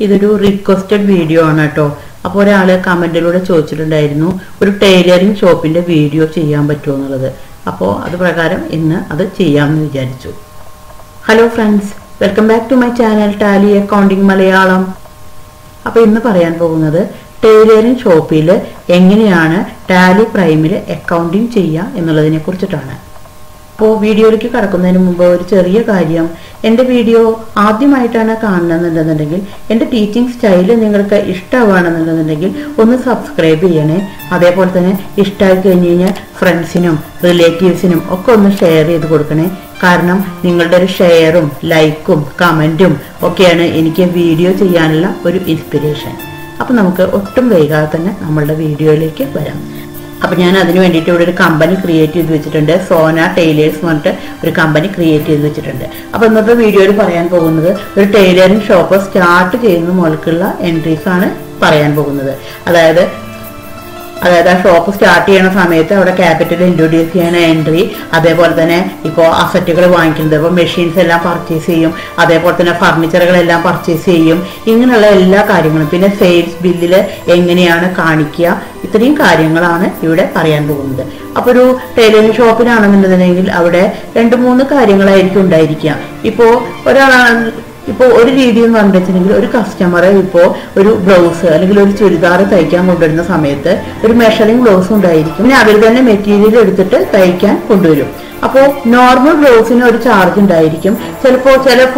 ഇതൊരു requested video ആണ് കേട്ടോ. അപ്പോൾ ഒരാൾ കമൻറ്റിലൂടെ ചോദിച്ചിട്ടുണ്ടായിരുന്നു ഒരു ടൈലറിംഗ് ഷോപ്പിൻ്റെ വീഡിയോ ചെയ്യാൻ പറ്റുമോ എന്നുള്ളത്. അപ്പോൾ അത് പ്രകാരം ഇന്ന് അത് ചെയ്യാമെന്ന് വിചാരിച്ചു. Hello friends, welcome back to my channel Tally accounting Malayalam. അപ്പോൾ ഇന്ന് പറയാൻ പോകുന്നത് ടൈലറിംഗ് ഷോപ്പിൽ എങ്ങനെയാണ് ടാലി പ്രൈമിൽ അക്കൗണ്ടിങ് ചെയ്യുക എന്നുള്ളതിനെ കുറിച്ചിട്ടാണ്. അപ്പോൾ വീഡിയോയിലേക്ക് കടക്കുന്നതിന് മുമ്പ് ഒരു ചെറിയ കാര്യം, എൻ്റെ വീഡിയോ ആദ്യമായിട്ടാണ് കാണണമെന്നുണ്ടെന്നുണ്ടെങ്കിൽ എൻ്റെ ടീച്ചിങ് സ്റ്റൈല് നിങ്ങൾക്ക് ഇഷ്ടമാണെന്നുണ്ടെന്നുണ്ടെങ്കിൽ ഒന്ന് സബ്സ്ക്രൈബ് ചെയ്യണേ. അതേപോലെ തന്നെ ഇഷ്ടമായി കഴിഞ്ഞ് കഴിഞ്ഞാൽ ഫ്രണ്ട്സിനും റിലേറ്റീവ്സിനും ഒക്കെ ഒന്ന് ഷെയർ ചെയ്ത് കൊടുക്കണേ. കാരണം നിങ്ങളുടെ ഒരു ഷെയറും ലൈക്കും കമൻറ്റും ഒക്കെയാണ് എനിക്ക് വീഡിയോ ചെയ്യാനുള്ള ഒരു ഇൻസ്പിറേഷൻ. അപ്പം നമുക്ക് ഒട്ടും വൈകാതെ തന്നെ നമ്മളുടെ വീഡിയോയിലേക്ക് വരാം. അപ്പം ഞാൻ അതിന് വേണ്ടിയിട്ട് ഇവിടെ ഒരു കമ്പനി ക്രിയേറ്റ് ചെയ്ത് വെച്ചിട്ടുണ്ട്. സോന ടൈലേഴ്സ് എന്ന് പറഞ്ഞിട്ട് ഒരു കമ്പനി ക്രിയേറ്റ് ചെയ്ത് വെച്ചിട്ടുണ്ട്. അപ്പോൾ ഇന്നത്തെ വീഡിയോയിൽ പറയാൻ പോകുന്നത് ഒരു ടൈലറിംഗ് ഷോപ്പ് സ്റ്റാർട്ട് ചെയ്യുന്ന മുതൽക്കുള്ള എൻട്രീസാണ് പറയാൻ പോകുന്നത്. അതായത് ആ ഷോപ്പ് സ്റ്റാർട്ട് ചെയ്യുന്ന സമയത്ത് അവിടെ ക്യാപിറ്റൽ ഇൻട്രൊഡ്യൂസ് ചെയ്യുന്ന എൻട്രി, അതേപോലെ തന്നെ ഇപ്പോൾ അസറ്റുകൾ വാങ്ങിക്കുന്നത്, ഇപ്പോൾ മെഷീൻസ് എല്ലാം പർച്ചേസ് ചെയ്യും, അതേപോലെ തന്നെ ഫർണിച്ചറുകളെല്ലാം പർച്ചേസ് ചെയ്യും, ഇങ്ങനെയുള്ള എല്ലാ കാര്യങ്ങളും, പിന്നെ സെയിൽസ് ബില്ലിൽ എങ്ങനെയാണ് കാണിക്കുക, ഇത്രയും കാര്യങ്ങളാണ് ഇവിടെ പറയാൻ പോകുന്നത്. അപ്പോൾ ഒരു ടൈലറിംഗ് ഷോപ്പിലാണെന്നുണ്ടെങ്കിൽ അവിടെ 2-3 കാര്യങ്ങളായിരിക്കും ഉണ്ടായിരിക്കുക. ഇപ്പോൾ ഒരു രീതി എന്ന് പറഞ്ഞിട്ടുണ്ടെങ്കിൽ ഒരു കസ്റ്റമറെ ഇപ്പോൾ ഒരു ബ്ലൗസ് അല്ലെങ്കിൽ ഒരു ചുരിദാർ തയ്ക്കാൻ കൊണ്ടുവരുന്ന സമയത്ത് ഒരു മെഷറിംഗ് ബ്ലൗസ് ഉണ്ടായിരിക്കും. പിന്നെ അവർ തന്നെ മെറ്റീരിയൽ എടുത്തിട്ട് തയ്ക്കാൻ കൊണ്ടുവരും. അപ്പോൾ നോർമൽ ബ്ലൗസിന് ഒരു ചാർജ് ഉണ്ടായിരിക്കും. ചിലപ്പോൾ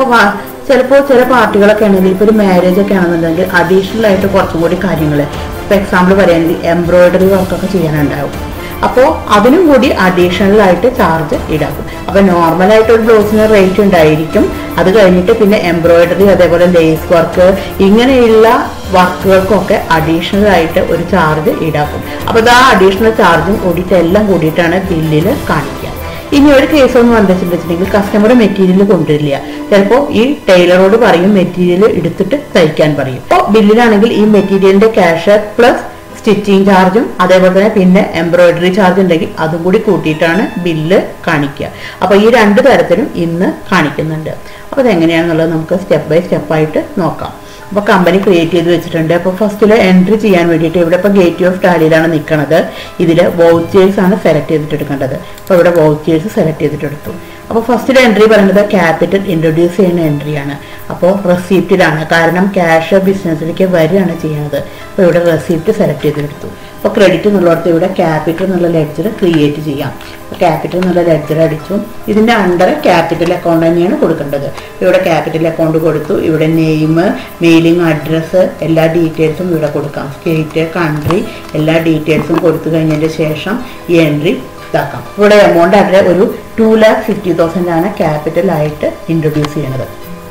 ചില പാർട്ടികളൊക്കെ ആണെങ്കിൽ ഇപ്പോൾ ഒരു മാരേജ് ഒക്കെ ആണെന്നുണ്ടെങ്കിൽ അഡീഷണൽ ആയിട്ട് കുറച്ചും കൂടി കാര്യങ്ങൾ, ഇപ്പോൾ എക്സാമ്പിൾ പറയുകയാണെങ്കിൽ എംബ്രോയിഡറി വർക്കൊക്കെ ചെയ്യാനുണ്ടാവും. അപ്പോൾ അതിനും കൂടി അഡീഷണൽ ആയിട്ട് ചാർജ് ഈടാക്കും. അപ്പോൾ നോർമലായിട്ട് ഒരു ബ്ലൗസിന് റേറ്റ് ഉണ്ടായിരിക്കും. അത് കഴിഞ്ഞിട്ട് പിന്നെ എംബ്രോയിഡറി, അതേപോലെ ലേസ് വർക്ക്, ഇങ്ങനെയുള്ള വർക്കുകൾക്കൊക്കെ അഡീഷണൽ ആയിട്ട് ഒരു ചാർജ് ഈടാക്കും. അപ്പോൾ ആ അഡീഷണൽ ചാർജും കൂടിയിട്ട് എല്ലാം കൂടിയിട്ടാണ് ബില്ലിൽ കാണിക്കുക. ഇനി ഒരു കേസ് ഒന്ന് വന്നിട്ടുണ്ടെങ്കിൽ കസ്റ്റമർ മെറ്റീരിയൽ കൊണ്ടുവരില്ല. ചിലപ്പോൾ ഈ ടൈലറോട് പറയും മെറ്റീരിയൽ എടുത്തിട്ട് തയ്ക്കാൻ പറയും. അപ്പോൾ ബില്ലിലാണെങ്കിൽ ഈ മെറ്റീരിയലിന്റെ ക്യാഷ് പ്ലസ് സ്റ്റിച്ചിങ് ചാർജും അതേപോലെ തന്നെ പിന്നെ എംബ്രോയിഡറി ചാർജ് ഉണ്ടെങ്കിൽ അതും കൂടി കൂട്ടിയിട്ടാണ് ബില്ല് കാണിക്കുക. അപ്പോൾ ഈ 2 തരത്തിലും ഇന്ന് കാണിക്കുന്നുണ്ട്. അപ്പോൾ അതെങ്ങനെയാണെന്നുള്ളത് നമുക്ക് സ്റ്റെപ്പ് ബൈ സ്റ്റെപ്പായിട്ട് നോക്കാം. അപ്പോൾ കമ്പനി ക്രിയേറ്റ് ചെയ്ത് വെച്ചിട്ടുണ്ട്. അപ്പോൾ ഫസ്റ്റിൽ എൻട്രി ചെയ്യാൻ വേണ്ടിയിട്ട് ഇവിടെ ഇപ്പോൾ ഗേറ്റ് ഓഫ് ടാലിയിലാണ് നിൽക്കുന്നത്. ഇതിൽ വൗച്ചേഴ്സ് ആണ് സെലക്ട് ചെയ്തിട്ട് എടുക്കേണ്ടത്. അപ്പോൾ ഇവിടെ വൗച്ചേഴ്സ് സെലക്ട് ചെയ്തിട്ടെടുത്തു. അപ്പോൾ ഫസ്റ്റിലെ എൻട്രി പറയുന്നത് ക്യാപിറ്റൽ ഇൻട്രൊഡ്യൂസ് ചെയ്യുന്ന എൻട്രിയാണ്. അപ്പോൾ റെസിപ്റ്റിലാണ്, കാരണം ക്യാഷ് ബിസിനസ്സിലേക്ക് വരികയാണ് ചെയ്യുന്നത്. അപ്പോൾ ഇവിടെ റെസിപ്റ്റ് സെലക്ട് ചെയ്തെടുത്തു. അപ്പോൾ ക്രെഡിറ്റ് എന്നുള്ളിടത്ത് ഇവിടെ ക്യാപിറ്റൽ എന്നുള്ള ലെഡ്ജർ ക്രിയേറ്റ് ചെയ്യാം. അപ്പോൾ ക്യാപിറ്റൽ എന്നുള്ള ലെഡ്ജർ അടിച്ചു. ഇതിൻ്റെ അണ്ടർ ക്യാപിറ്റൽ അക്കൗണ്ട് തന്നെയാണ് കൊടുക്കേണ്ടത്. ഇവിടെ ക്യാപിറ്റൽ അക്കൗണ്ട് കൊടുത്തു. ഇവിടെ നെയിം, മെയിലിംഗ് അഡ്രസ്സ്, എല്ലാ ഡീറ്റെയിൽസും ഇവിടെ കൊടുക്കാം. സ്റ്റേറ്റ്, കൺട്രി, എല്ലാ ഡീറ്റെയിൽസും കൊടുത്തു കഴിഞ്ഞതിന് ശേഷം ഈ എൻട്രി ഇതാക്കാം. ഇവിടെ എമൗണ്ട് അവിടെ ഒരു 2,50,000 ആണ് ക്യാപിറ്റലായിട്ട് ഇൻട്രൊഡ്യൂസ് ചെയ്യുന്നത്.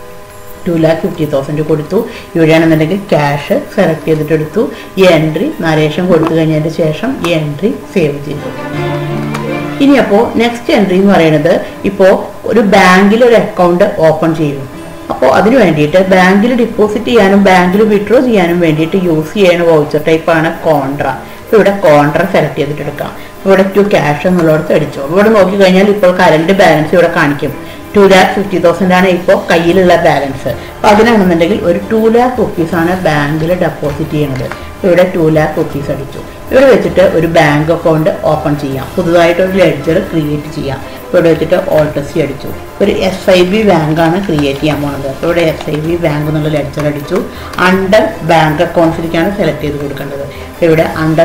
2,50,000 കൊടുത്തു. ഇവിടെയാണെന്നുണ്ടെങ്കിൽ ക്യാഷ് സെലക്ട് ചെയ്തിട്ടെടുത്തു. ഈ എൻട്രി നരേഷൻ കൊടുത്തു കഴിഞ്ഞതിന് ശേഷം ഈ എൻട്രി സേവ് ചെയ്തു. ഇനി അപ്പോൾ നെക്സ്റ്റ് എൻട്രി എന്ന് പറയുന്നത് ഇപ്പോൾ ഒരു ബാങ്കിൽ ഒരു അക്കൗണ്ട് ഓപ്പൺ ചെയ്യും. അപ്പോൾ അതിന് വേണ്ടിയിട്ട് ബാങ്കിൽ ഡിപ്പോസിറ്റ് ചെയ്യാനും ബാങ്കിൽ വിഡ്രോ ചെയ്യാനും വേണ്ടിയിട്ട് യൂസ് ചെയ്യുന്ന വൗച്ചർ ടൈപ്പാണ് കോൺട്ര. ഇവിടെ കോൺട്ര സെലക്ട് ചെയ്തിട്ടെടുക്കാം. ഇവിടെ ടു ക്യാഷ് എന്നുള്ളിടത്ത് അടിച്ചു. ഇവിടെ നോക്കിക്കഴിഞ്ഞാൽ ഇപ്പോൾ കറണ്ട് ബാലൻസ് ഇവിടെ കാണിക്കും. 2,50,000 ആണ് ഇപ്പോൾ കയ്യിലുള്ള ബാലൻസ്. അപ്പോൾ അതിനാണെന്നുണ്ടെങ്കിൽ ഒരു 2,00,000 rupees ആണ് ബാങ്കിൽ ഡെപ്പോസിറ്റ് ചെയ്യുന്നത്. ഇവിടെ 2,00,000 rupees അടിച്ചു. ഇവിടെ വെച്ചിട്ട് ഒരു ബാങ്ക് അക്കൗണ്ട് ഓപ്പൺ ചെയ്യാം. പുതുതായിട്ട് ഒരു ലെഡ്ജർ ക്രിയേറ്റ് ചെയ്യാം. ഇവിടെ വെച്ചിട്ട് ഓൾട്ടസി അടിച്ചു. ഒരു SIB ബാങ്കാണ് ക്രിയേറ്റ് ചെയ്യാൻ പോകുന്നത്. ഇവിടെ SIB ബാങ്ക് എന്നുള്ള ലെഡ്ജർ അടിച്ചു. അണ്ടർ ബാങ്ക് അക്കൗണ്ട്സിലേക്കാണ് സെലക്ട് ചെയ്ത് കൊടുക്കേണ്ടത്. ഇവിടെ അണ്ടർ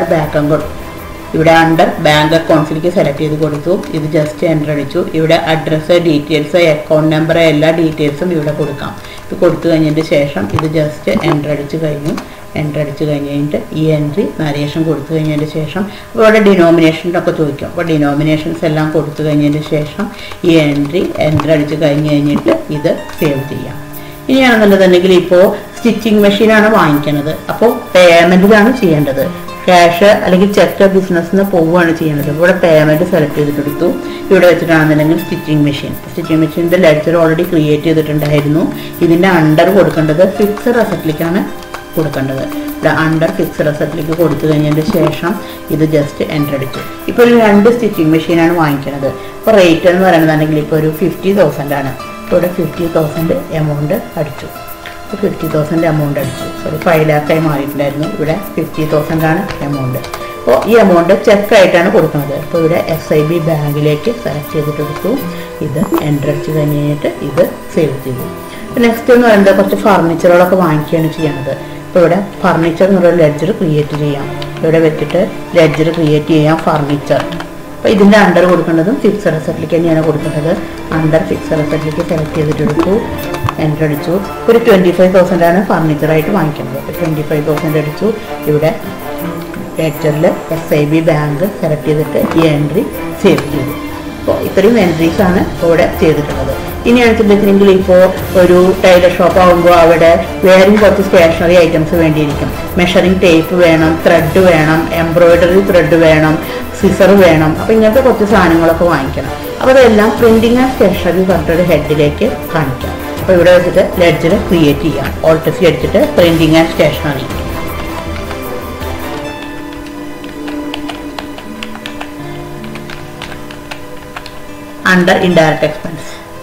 ബാങ്ക് അക്കൗണ്ട്സിലേക്ക് സെലക്ട് ചെയ്ത് കൊടുത്തു. ഇത് ജസ്റ്റ് എൻ്റർ അടിച്ചു. ഇവിടെ അഡ്രസ്സ്, ഡീറ്റെയിൽസ്, അക്കൗണ്ട് നമ്പർ, എല്ലാ ഡീറ്റെയിൽസും ഇവിടെ കൊടുക്കാം. ഇത് കൊടുത്തു കഴിഞ്ഞതിന് ശേഷം ഇത് ജസ്റ്റ് എൻ്റർ അടിച്ച് കഴിഞ്ഞിട്ട് ഈ എൻട്രി നരേഷൻ കൊടുത്തു കഴിഞ്ഞതിന് ശേഷം ഇവിടെ ഡിനോമിനേഷനൊക്കെ ചോദിക്കും. അപ്പോൾ ഡിനോമിനേഷൻസ് എല്ലാം കൊടുത്തു കഴിഞ്ഞതിന് ശേഷം ഈ എൻട്രി എൻ്റർ അടിച്ച് കഴിഞ്ഞിട്ട് ഇത് സേവ് ചെയ്യാം. ഇനിയാണെന്നുണ്ടെന്നുണ്ടെങ്കിൽ ഇപ്പോൾ സ്റ്റിച്ചിങ് മെഷീനാണ് വാങ്ങിക്കുന്നത്. അപ്പോൾ പേയ്മെൻറ്റിലാണ് ചെയ്യേണ്ടത്. ക്യാഷ് അല്ലെങ്കിൽ ചെക്ക് ബിസിനസ്സിന് പോവുകയാണ് ചെയ്യുന്നത്. ഇവിടെ പേയ്മെൻറ്റ് സെലക്ട് ചെയ്തിട്ടെടുത്തു. ഇവിടെ വെച്ചിട്ടാണെന്നുണ്ടെങ്കിൽ സ്റ്റിച്ചിങ് മെഷീൻ്റെ ലെഡ്ജർ ഓൾറെഡി ക്രിയേറ്റ് ചെയ്തിട്ടുണ്ടായിരുന്നു. ഇതിൻ്റെ അണ്ടർ കൊടുക്കേണ്ടത് ഫിക്സഡ് അസറ്റിലേക്കാണ് കൊടുക്കേണ്ടത്. ഇവിടെ അണ്ടർ ഫിക്സഡ് അസറ്റിലേക്ക് കൊടുത്തു കഴിഞ്ഞതിന് ശേഷം ഇത് ജസ്റ്റ് എൻ്റർ അടിച്ചു. ഇപ്പോൾ ഒരു 2 സ്റ്റിച്ചിങ് മെഷീനാണ് വാങ്ങിക്കുന്നത്. അപ്പോൾ റേറ്റ് എന്ന് പറയുന്നതാണെങ്കിൽ ഇപ്പോൾ ഒരു 50,000 ആണ്. ഇവിടെ 50,000 എമൗണ്ട് അടിച്ചു. 50,000 എമൗണ്ട് അടിച്ചു. സോറി 5 lakh മാറിയിട്ടുണ്ടായിരുന്നു. ഇവിടെ 50,000 എമൗണ്ട്. അപ്പോൾ ഈ എമൗണ്ട് ചെക്കായിട്ടാണ് കൊടുക്കുന്നത്. അപ്പോൾ ഇവിടെ SIB ബാങ്കിലേക്ക് സെലക്ട് ചെയ്തിട്ട് എടുത്തു. ഇത് എൻ്റർ അടിച്ച് കഴിഞ്ഞിട്ട് ഇത് സേവ് ചെയ്തു. നെക്സ്റ്റ് എന്ന് പറയുന്നത് കുറച്ച് ഫർണിച്ചറുകളൊക്കെ വാങ്ങിക്കുകയാണ് ചെയ്യുന്നത്. ഇപ്പോൾ ഇവിടെ ഫർണിച്ചർ എന്നുള്ള ലെഡ്ജർ ക്രിയേറ്റ് ചെയ്യാം. ഇവിടെ വെച്ചിട്ട് ലെഡ്ജർ ക്രിയേറ്റ് ചെയ്യാം ഫർണിച്ചർ. അപ്പോൾ ഇതിൻ്റെ അണ്ടർ കൊടുക്കേണ്ടതും ഫിക്സഡ് അസറ്റിലേക്ക് തന്നെയാണ് കൊടുക്കേണ്ടത്. അണ്ടർ ഫിക്സഡ് അസറ്റിലേക്ക് സെലക്ട് ചെയ്തിട്ട് എടുത്തു, എൻ്റർ അടിച്ചു. ഒരു 25,000 ഫർണിച്ചറായിട്ട് വാങ്ങിക്കുന്നത്. അപ്പോൾ 25,000 അടിച്ചു. ഇവിടെ ലെഡ്ജറിൽ SIB ബാങ്ക് സെലക്ട് ചെയ്തിട്ട് ഈ എൻട്രി സേവ് ചെയ്തു. അപ്പോൾ ഇത്രയും എൻട്രീസാണ് ഇവിടെ ചെയ്തിട്ടുള്ളത്. ഇനിയാണെന്ന് വെച്ചിട്ടുണ്ടെങ്കിൽ ഇപ്പോൾ ഒരു ടൈലർ ഷോപ്പ് ആകുമ്പോൾ അവിടെ വേറെയും കുറച്ച് സ്റ്റേഷനറി ഐറ്റംസ് വേണ്ടിയിരിക്കും. മെഷറിംഗ് ടേപ്പ് വേണം, ത്രെഡ് വേണം, എംബ്രോയിഡറി ത്രെഡ് വേണം, സിസർ വേണം. അപ്പോൾ ഇങ്ങനത്തെ കുറച്ച് സാധനങ്ങളൊക്കെ വാങ്ങിക്കണം. അപ്പോൾ അതെല്ലാം പ്രിൻറ്റിംഗ് ആൻഡ് സ്റ്റേഷനറി പറഞ്ഞിട്ട് ഹെഡിലേക്ക് കാണിക്കാം. അപ്പോൾ ഇവിടെ വെച്ചിട്ട് ലെഡ്ജർ ക്രിയേറ്റ് ചെയ്യാം. ഓൾട്ട് C അടിച്ചിട്ട് printing and stationery. Under indirect expense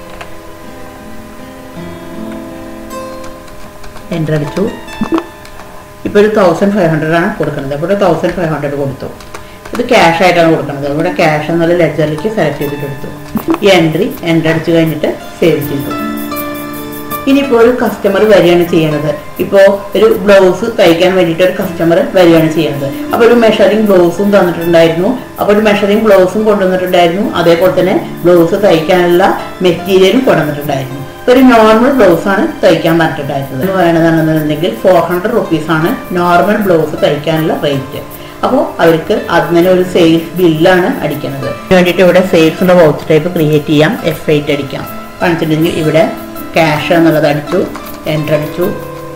enter അടിച്ചു. ഇപ്പോൾ ഒരു 1,500 കൊടുക്കുന്നത്. അപ്പോൾ 1,500 കൊടുത്തു. ഇത് ക്യാഷ് ആയിട്ടാണ് കൊടുക്കുന്നത്. ഇവിടെ ക്യാഷ് എന്നുള്ള ലെഡ്ജറിലേക്ക് സെലക്ട് ചെയ്തിട്ട് എടുത്തു. ഈ എൻട്രി എൻ്റർ അടിച്ചു കഴിഞ്ഞിട്ട് സേവ് ചെയ്തു. ഇനിയിപ്പോൾ ഒരു കസ്റ്റമർ വരികയാണ് ചെയ്യുന്നത്. ഇപ്പോൾ ഒരു ബ്ലൗസ് തയ്ക്കാൻ വേണ്ടിയിട്ട് ഒരു കസ്റ്റമർ വരികയാണ് ചെയ്യുന്നത്. അപ്പോൾ ഒരു മെഷറിംഗ് ബ്ലൗസും തന്നിട്ടുണ്ടായിരുന്നു. അപ്പോൾ ഒരു മെഷറിംഗ് ബ്ലൗസും കൊണ്ടുവന്നിട്ടുണ്ടായിരുന്നു. അതേപോലെ തന്നെ ബ്ലൗസ് തയ്ക്കാനുള്ള മെറ്റീരിയലും കൊണ്ടുവന്നിട്ടുണ്ടായിരുന്നു. ഒരു നോർമൽ ബ്ലൗസാണ് തയ്ക്കാൻ പറഞ്ഞിട്ടുണ്ടായിരുന്നത്. എന്ന് പറയുന്നതാണെന്നുണ്ടെങ്കിൽ 400 rupees നോർമൽ ബ്ലൗസ് തയ്ക്കാനുള്ള റേറ്റ്. അപ്പോൾ അവർക്ക് അതിന് ഒരു സെയിൽസ് ബില്ലാണ് അടിക്കുന്നത്. വേണ്ടിയിട്ട് ഇവിടെ സെയിൽസിൻ്റെ വൗച്ചർ ടൈപ്പ് ക്രിയേറ്റ് ചെയ്യാം. F8 അടിക്കാം. കാണിച്ചിട്ടുണ്ടെങ്കിൽ ഇവിടെ ക്യാഷ് എന്നുള്ളത് അടിച്ചു, എൻ്റർ അടിച്ചു.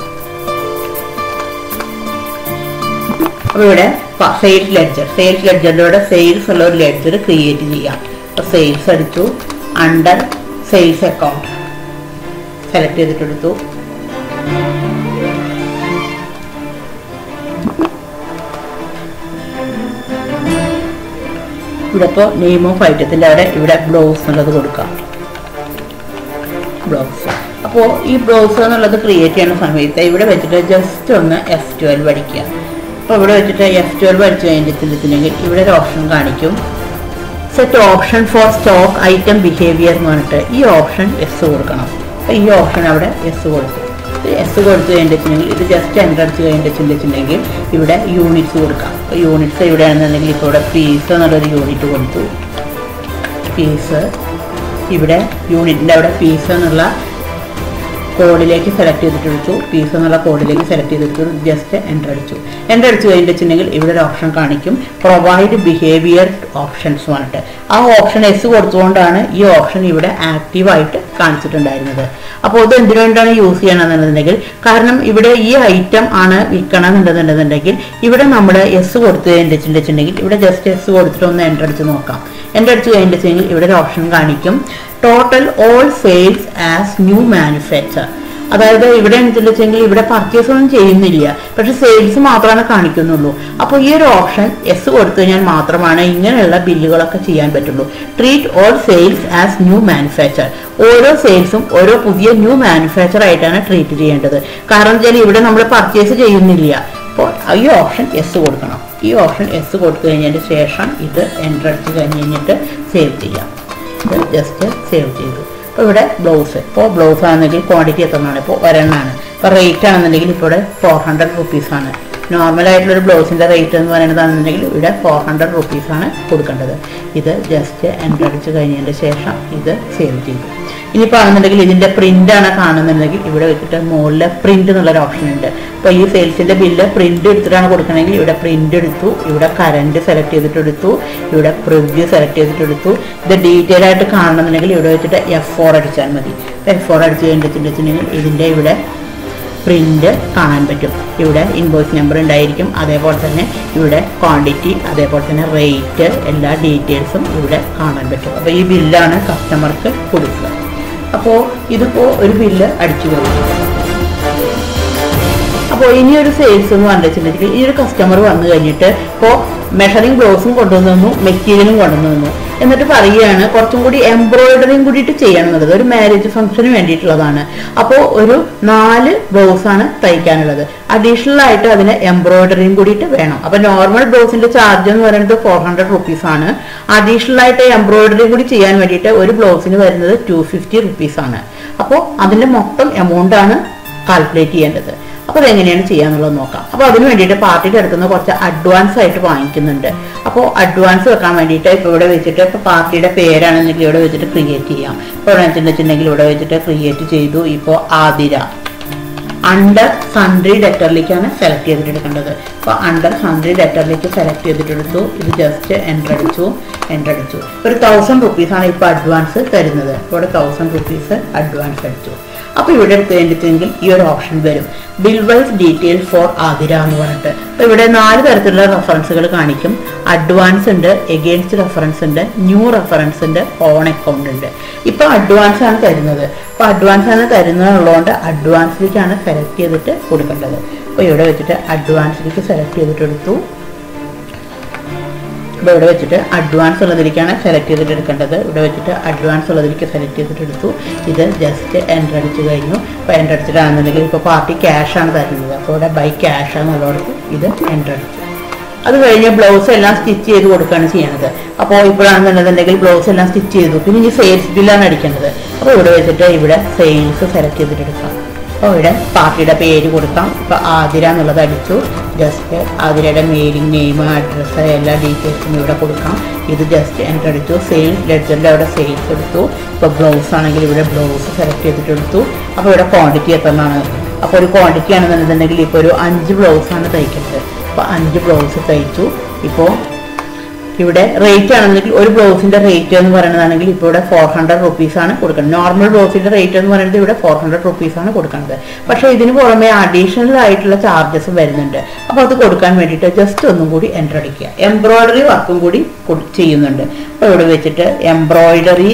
അപ്പോൾ ഇവിടെ സെയിൽസ് ലെഡ്ജറിലൂടെ സെയിൽസ് ഉള്ള ഒരു ലെഡ്ജർ ക്രിയേറ്റ് ചെയ്യാം. അപ്പോൾ സെയിൽസ് അടിച്ചു, അണ്ടർ സെയിൽസ് അക്കൗണ്ട് സെലക്ട് ചെയ്തിട്ടെടുത്തു. ഇവിടെ ഇപ്പോൾ നെയിം ഓഫ് ഐറ്റത്തിൻ്റെ അവിടെ ഇവിടെ ബ്ലൗസ് എന്നുള്ളത് കൊടുക്കാം. ബ്ലൗസ്. അപ്പോൾ ഈ ബ്ലൗസ് എന്നുള്ളത് ക്രിയേറ്റ് ചെയ്യുന്ന സമയത്ത് ഇവിടെ വെച്ചിട്ട് ജസ്റ്റ് ഒന്ന് F12 അടിക്കുക. അപ്പോൾ ഇവിടെ വെച്ചിട്ട് F12 അടിച്ചു കഴിഞ്ഞിട്ടുണ്ടെങ്കിൽ ഇവിടെ ഒരു ഓപ്ഷൻ കാണിക്കും, set option for stock item behaviour എന്ന് പറഞ്ഞിട്ട് ഈ ഓപ്ഷൻ S കൊടുക്കണം. അപ്പോൾ ഈ ഓപ്ഷൻ അവിടെ S കൊടുത്തു. S കൊടുത്തു കഴിഞ്ഞിട്ടുണ്ടെങ്കിൽ ഇത് ജസ്റ്റ് എൻ്റർ അടിച്ച് കഴിഞ്ഞിട്ടുണ്ടെങ്കിൽ ഇവിടെ യൂണിറ്റ്സ് കൊടുക്കാം. അപ്പോൾ യൂണിറ്റ്സ് എവിടെയാണെന്നുണ്ടെങ്കിൽ ഇപ്പോൾ ഇവിടെ പീസ് എന്നുള്ളൊരു യൂണിറ്റ് കൊടുത്തു. പീസ് ഇവിടെ യൂണിറ്റിൻ്റെ അവിടെ പീസ് എന്നുള്ള കോഡിലേക്ക് സെലക്ട് ചെയ്തിട്ടെടുത്തു. പീസ് എന്നുള്ള കോഡിലേക്ക് സെലക്ട് ചെയ്തിട്ട് ജസ്റ്റ് എൻ്റർ അടിച്ചു. എൻ്റർ അടിച്ചു കഴിഞ്ഞിട്ടുണ്ടെങ്കിൽ ഇവിടെ ഒരു ഓപ്ഷൻ കാണിക്കും, പ്രൊവൈഡ് ബിഹേവിയർ ഓപ്ഷൻസ് പറഞ്ഞിട്ട്. ആ ഓപ്ഷൻ S കൊടുത്തുകൊണ്ടാണ് ഈ ഓപ്ഷൻ ഇവിടെ ആക്റ്റീവായിട്ട് കാണിച്ചിട്ടുണ്ടായിരുന്നത്. അപ്പോൾ ഇത് എന്തിനു വേണ്ടിയാണ് യൂസ് ചെയ്യണമെന്നുണ്ടെങ്കിൽ, കാരണം ഇവിടെ ഈ ഐറ്റം ആണ് വിൽക്കണമെന്നുണ്ടെന്നുണ്ടെങ്കിൽ ഇവിടെ നമ്മൾ S കൊടുത്ത് കഴിഞ്ഞിട്ടുണ്ടെങ്കിൽ ഇവിടെ ജസ്റ്റ് S കൊടുത്തിട്ട് ഒന്ന് എൻ്റർ അടിച്ച് നോക്കാം. എൻ്റർ അടിച്ച് കഴിഞ്ഞിട്ടുണ്ടെങ്കിൽ ഇവിടെ ഒരു ഓപ്ഷൻ കാണിക്കും, total all sales as new manufacture. അതായത് ഇവിടെ വെച്ചിട്ടുണ്ടെങ്കിൽ ഇവിടെ പർച്ചേസ് ഒന്നും ചെയ്യുന്നില്ല, പക്ഷെ സെയിൽസ് മാത്രമാണ് കാണിക്കുന്നുള്ളൂ. അപ്പോൾ ഈ ഒരു ഓപ്ഷൻ S കൊടുത്തു കഴിഞ്ഞാൽ മാത്രമാണ് ഇങ്ങനെയുള്ള ബില്ലുകളൊക്കെ ചെയ്യാൻ പറ്റുള്ളൂ. Treat all sales as new manufacture. ഓരോ സെയിൽസും ഓരോ പുതിയ ന്യൂ മാനുഫാക്ചർ ആയിട്ടാണ് ട്രീറ്റ് ചെയ്യേണ്ടത്. കാരണം വെച്ചാൽ ഇവിടെ നമ്മൾ പർച്ചേസ് ചെയ്യുന്നില്ല. അപ്പോൾ ഈ ഓപ്ഷൻ S കൊടുക്കണം. ഈ ഓപ്ഷൻ S കൊടുത്തു കഴിഞ്ഞതിന് ശേഷം ഇത് എൻ്റർ അടിച്ച് കഴിഞ്ഞിട്ട് സേവ് ചെയ്യാം. ഇത് ജസ്റ്റ് സേവ് ചെയ്തു. അപ്പോൾ ഇവിടെ ബ്ലൗസ്, ഇപ്പോൾ ബ്ലൗസ് ആണെന്നുണ്ടെങ്കിൽ ക്വാണ്ടിറ്റി എത്രയാണ്, ഇപ്പോൾ ഒരെണ്ണമാണ്. ഇപ്പോൾ റേറ്റ് ആണെന്നുണ്ടെങ്കിൽ ഇപ്പോൾ ഇവിടെ 400 rupees ആണ്. നോർമലായിട്ടുള്ളൊരു ബ്ലൗസിൻ്റെ റേറ്റ് എന്ന് പറയുന്നതാണെന്നുണ്ടെങ്കിൽ ഇവിടെ 400 rupees ആണ് കൊടുക്കേണ്ടത്. ഇത് ജസ്റ്റ് എൻ്റർ അടിച്ച് കഴിഞ്ഞതിൻ്റെ ശേഷം ഇത് സേവ് ചെയ്തു. ഇനിയിപ്പോൾ ആണെന്നുണ്ടെങ്കിൽ ഇതിൻ്റെ പ്രിൻ്റാണ് കാണുന്നുണ്ടെങ്കിൽ ഇവിടെ വെച്ചിട്ട് മുകളിൽ പ്രിൻ്റ് എന്നുള്ളൊരു ഓപ്ഷൻ ഉണ്ട്. അപ്പോൾ ഈ സെയിൽസിൻ്റെ ബില്ല് പ്രിൻ്റ് എടുത്തിട്ടാണ് കൊടുക്കണമെങ്കിൽ ഇവിടെ പ്രിൻ്റ് എടുത്തു, ഇവിടെ കറൻറ്റ് സെലക്ട് ചെയ്തിട്ടെടുത്തു, ഇവിടെ പ്രിവ്യൂ സെലക്ട് ചെയ്തിട്ടെടുത്തു. ഇത് ഡീറ്റെയിൽ ആയിട്ട് കാണണമെന്നുണ്ടെങ്കിൽ ഇവിടെ വെച്ചിട്ട് F4 അടിച്ചാൽ മതി. F4 അടിച്ച് കഴിഞ്ഞിട്ടുണ്ടെങ്കിൽ ഇതിൻ്റെ ഇവിടെ പ്രിൻ്റ് കാണാൻ പറ്റും. ഇവിടെ ഇൻവോയ്സ് നമ്പർ ഉണ്ടായിരിക്കും, അതേപോലെ തന്നെ ഇവിടെ ക്വാണ്ടിറ്റി, അതേപോലെ തന്നെ റേറ്റ്, എല്ലാ ഡീറ്റെയിൽസും ഇവിടെ കാണാൻ പറ്റും. അപ്പോൾ ഈ ബില്ലാണ് കസ്റ്റമർക്ക് കൊടുക്കുക. അപ്പോൾ ഇതിപ്പോൾ ഒരു ബില്ല് അടിച്ചു കഴിഞ്ഞു. അപ്പോൾ ഇനിയൊരു സെയിൽസ് എന്ന് പറഞ്ഞിട്ടുണ്ടെങ്കിൽ ഈ ഒരു കസ്റ്റമർ വന്നു കഴിഞ്ഞിട്ട് ഇപ്പോൾ മെഷറിംഗ് ബ്ലൗസും കൊണ്ടുവന്നു, മെറ്റീരിയലും കൊണ്ടുവന്നു. എന്നിട്ട് പറയുകയാണ് കുറച്ചും കൂടി എംബ്രോയിഡറിയും കൂടിയിട്ട് ചെയ്യണം എന്നുള്ളത്. ഒരു മാരേജ് ഫംഗ്ഷന് വേണ്ടിയിട്ടുള്ളതാണ്. അപ്പോൾ ഒരു 4 ബ്ലൗസാണ് തയ്ക്കാനുള്ളത്. അഡീഷണൽ ആയിട്ട് അതിന് എംബ്രോയിഡറിയും കൂടിയിട്ട് വേണം. അപ്പൊ നോർമൽ ബ്ലൗസിന്റെ ചാർജ് എന്ന് പറയുന്നത് 400 rupees ആണ്. അഡീഷണൽ ആയിട്ട് എംബ്രോയിഡറി കൂടി ചെയ്യാൻ വേണ്ടിയിട്ട് ഒരു ബ്ലൗസിന് വരുന്നത് 250 rupees ആണ്. അപ്പോൾ അതിന്റെ മൊത്തം എമൗണ്ട് ആണ് കാൽക്കുലേറ്റ് ചെയ്യേണ്ടത്. അപ്പോൾ അതെങ്ങനെയാണ് ചെയ്യാന്നുള്ളത് നോക്കാം. അപ്പോൾ അതിന് വേണ്ടിയിട്ട് പാർട്ടിയുടെ അടുത്തുനിന്ന് കുറച്ച് അഡ്വാൻസ് ആയിട്ട് വാങ്ങിക്കുന്നുണ്ട്. അപ്പോൾ അഡ്വാൻസ് വെക്കാൻ വേണ്ടിയിട്ട് ഇപ്പോൾ ഇവിടെ വെച്ചിട്ട് ഇപ്പോൾ പാർട്ടിയുടെ പേരാണെന്നെങ്കിൽ ഇവിടെ വെച്ചിട്ട് ക്രിയേറ്റ് ചെയ്യാം. ഇപ്പോൾ ഇവിടെ വെച്ചിട്ടുണ്ടെങ്കിൽ ഇവിടെ വെച്ചിട്ട് ക്രിയേറ്റ് ചെയ്തു. ഇപ്പോൾ ആതിര അണ്ടർ സൺഡ്രി ഡെറ്ററിലേക്കാണ് സെലക്ട് ചെയ്തിട്ടെടുക്കേണ്ടത്. അപ്പോൾ അണ്ടർ സൺഡ്രി ഡെറ്ററിലേക്ക് സെലക്ട് ചെയ്തിട്ടെടുത്തു. ഇത് ജസ്റ്റ് എൻ്റർ അടിച്ചു. ഒരു 1000 rupees ആണ് ഇപ്പോൾ അഡ്വാൻസ് തരുന്നത്. ഇവിടെ 1000 rupees അഡ്വാൻസ് അടിച്ചു. അപ്പോൾ ഇവിടെ എടുത്ത് കഴിഞ്ഞിട്ടുണ്ടെങ്കിൽ ഈ ഒരു ഓപ്ഷൻ വരും, bill wise detail for Athira എന്ന് പറഞ്ഞിട്ട്. അപ്പോൾ ഇവിടെ 4 തരത്തിലുള്ള റെഫറൻസുകൾ കാണിക്കും. അഡ്വാൻസ് ഉണ്ട്, എഗെയിൻസ്റ്റ് റെഫറൻസ് ഉണ്ട്, ന്യൂ റെഫറൻസ് ഉണ്ട്, ഓൺ അക്കൗണ്ട് ഉണ്ട്. ഇപ്പോൾ അഡ്വാൻസ് ആണ് തരുന്നത്. അപ്പോൾ അഡ്വാൻസ് ആണ് തരുന്നതുള്ളതുകൊണ്ട് അഡ്വാൻസിലേക്കാണ് സെലക്ട് ചെയ്തിട്ട് കൊടുക്കേണ്ടത്. അപ്പോൾ ഇവിടെ വെച്ചിട്ട് അഡ്വാൻസിലേക്ക് സെലക്ട് ചെയ്തിട്ട് എടുത്തു. അപ്പോൾ ഇവിടെ വെച്ചിട്ട് അഡ്വാൻസ് ഉള്ളതിലേക്കാണ് സെലക്ട് ചെയ്തിട്ട് എടുക്കേണ്ടത്. ഇവിടെ വെച്ചിട്ട് അഡ്വാൻസ് ഉള്ളതിലേക്ക് സെലക്ട് ചെയ്തിട്ട് എടുത്തു. ഇത് ജസ്റ്റ് എൻ്റർ അടിച്ച് കഴിഞ്ഞു. അപ്പോൾ എൻ്റർ അടിച്ചിട്ടാണെന്നുണ്ടെങ്കിൽ ഇപ്പോൾ പാർട്ടി ക്യാഷാണ് തരുന്നത്. അപ്പോൾ ഇവിടെ ബൈ ക്യാഷ് ആണെന്നുള്ളവർക്ക് ഇത് എൻ്റർ അടിച്ചു. അത് കഴിഞ്ഞ് ബ്ലൗസ് എല്ലാം സ്റ്റിച്ച് ചെയ്ത് കൊടുക്കുകയാണ് ചെയ്യുന്നത്. അപ്പോൾ ഇപ്പോഴാണെന്നുണ്ടെന്നുണ്ടെങ്കിൽ ബ്ലൗസ് എല്ലാം സ്റ്റിച്ച് ചെയ്തു. പിന്നെ ഈ സെയിൽസ് ബില്ലാണ് അടിക്കേണ്ടത്. അപ്പോൾ ഇവിടെ വെച്ചിട്ട് ഇവിടെ സെയിൽസ് സെലക്ട് ചെയ്തിട്ട് എടുക്കാം. അപ്പോൾ ഇവിടെ പാർട്ടിയുടെ പേര് കൊടുക്കാം. ഇപ്പോൾ ആതിര എന്നുള്ളത് അടിച്ചു. ജസ്റ്റ് ആതിരയുടെ മെയിലിംഗ് നെയിം അഡ്രസ്സ് എല്ലാ ഡീറ്റെയിൽസും ഇവിടെ കൊടുക്കാം. ഇത് ജസ്റ്റ് എൻ്റർ അടിച്ചു. സെയിൽസ് ലെഡ്ജറിൻ്റെ അവിടെ സെയിൽസ് എടുത്തു. ഇപ്പോൾ ബ്ലൗസ് ആണെങ്കിൽ ഇവിടെ ബ്ലൗസ് സെലക്ട് ചെയ്തിട്ട് എടുത്തു. അപ്പോൾ ഇവിടെ ക്വാണ്ടിറ്റി എത്രയാണ്? അപ്പോൾ ഒരു ക്വാണ്ടിറ്റി ആണെന്നുണ്ടെന്നുണ്ടെങ്കിൽ ഇപ്പോൾ ഒരു 5 ബ്ലൗസാണ് തയ്ക്കുന്നത്. അപ്പോൾ 5 ബ്ലൗസ് തയ്ച്ചു. ഇപ്പോൾ ഇവിടെ റേറ്റ് ആണെന്നുണ്ടെങ്കിൽ ഒരു ബ്ലൗസിന്റെ റേറ്റ് എന്ന് പറയുന്നതാണെങ്കിൽ ഇപ്പോൾ ഇവിടെ 400 rupees ആണ് കൊടുക്കുന്നത്. നോർമൽ ബ്ലൗസിന്റെ റേറ്റ് എന്ന് പറയുന്നത് ഇവിടെ 400 rupees ആണ് കൊടുക്കുന്നത്. പക്ഷേ ഇതിന് പുറമെ അഡീഷണൽ ആയിട്ടുള്ള ചാർജസ് വരുന്നുണ്ട്. അപ്പോൾ അത് കൊടുക്കാൻ വേണ്ടിയിട്ട് ജസ്റ്റ് ഒന്നും കൂടി എൻ്റർ അടിക്കുക. എംബ്രോയിഡറി വർക്കും കൂടി ചെയ്യുന്നുണ്ട്. അപ്പോൾ ഇവിടെ വെച്ചിട്ട് എംബ്രോയിഡറി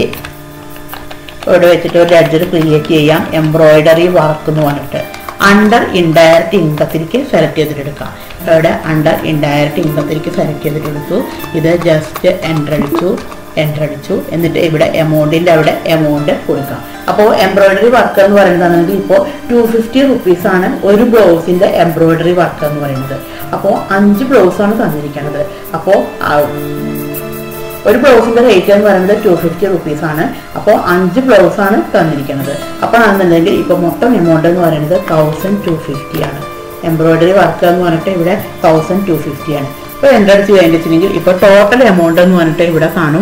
ഇവിടെ വെച്ചിട്ട് ഒരു ലെഡ്ജർ ക്രിയേറ്റ് ചെയ്യാം. എംബ്രോയിഡറി വർക്ക് എന്ന് പറഞ്ഞിട്ട് അണ്ടർ ഇൻഡയറക്റ്റ് ഇൻകത്തിലേക്ക് സെലക്ട് ചെയ്തിട്ട് എടുക്കാം. ഇവിടെ അണ്ടർ ഇൻഡയറക്റ്റ് ഇൻകത്തിലേക്ക് സെലക്ട് ചെയ്തിട്ട് എടുത്തു. ഇത് ജസ്റ്റ് എൻ്റർ അടിച്ചു. എന്നിട്ട് ഇവിടെ എമൗണ്ടിൻ്റെ അവിടെ എമൗണ്ട് കൊടുക്കാം. അപ്പോൾ എംബ്രോയിഡറി വർക്ക് എന്ന് പറയുന്നതാണെങ്കിൽ ഇപ്പോൾ 250 rupees ആണ് ഒരു ബ്ലൗസിൻ്റെ എംബ്രോയിഡറി വർക്ക് എന്ന് പറയുന്നത്. അപ്പോൾ 5 ബ്ലൗസാണ് തന്നിരിക്കുന്നത്. അപ്പോൾ ഒരു ബ്ലൗസിന്റെ റേറ്റ് എന്ന് പറയുന്നത് 250 rupees ആണ്. അപ്പോൾ 5 ബ്ലൗസാണ് തന്നിരിക്കുന്നത്. അപ്പോൾ ആണെന്നുണ്ടെങ്കിൽ ഇപ്പോൾ മൊത്തം എമൗണ്ട് എന്ന് പറയുന്നത് 1250 ആണ്. എംബ്രോയിഡറി വർക്ക് എന്ന് പറഞ്ഞിട്ട് ഇവിടെ 1250 ആണ്. ഇപ്പോൾ എൻ്റർ അടിച്ച് കഴിഞ്ഞിട്ടുണ്ടെങ്കിൽ ഇപ്പോൾ ടോട്ടൽ എമൗണ്ട് എന്ന് പറഞ്ഞിട്ട് ഇവിടെ കാണും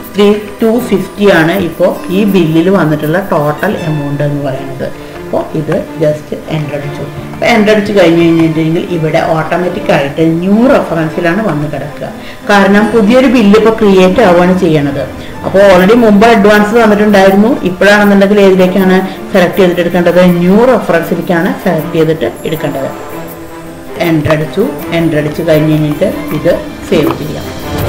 3250 ആണ് ഇപ്പോൾ ഈ ബില്ലിൽ വന്നിട്ടുള്ള ടോട്ടൽ എമൗണ്ട് എന്ന് പറയുന്നത്. അപ്പോൾ ഇത് ജസ്റ്റ് എൻ്റർ അടിച്ചു. അപ്പോൾ എൻ്റർ അടിച്ച് കഴിഞ്ഞിട്ടുണ്ടെങ്കിൽ ഇവിടെ ഓട്ടോമാറ്റിക്കായിട്ട് ന്യൂ റെഫറൻസിലാണ് വന്ന് കിടക്കുക. കാരണം പുതിയൊരു ബില്ല് ഇപ്പോൾ ക്രിയേറ്റ് ആവുകയാണ് ചെയ്യണത്. അപ്പോൾ ഓൾറെഡി മുമ്പ് അഡ്വാൻസ് തന്നിട്ടുണ്ടായിരുന്നു. ഇപ്പോഴാണെന്നുണ്ടെങ്കിൽ ഏതിലേക്കാണ് സെലക്ട് ചെയ്തിട്ട് എടുക്കേണ്ടത്? ന്യൂ റെഫറൻസിലേക്കാണ് സെലക്ട് ചെയ്തിട്ട് എടുക്കേണ്ടത്. എൻ്റർ അടിച്ച് കഴിഞ്ഞിട്ട് ഇത് സേവ് ചെയ്യാം.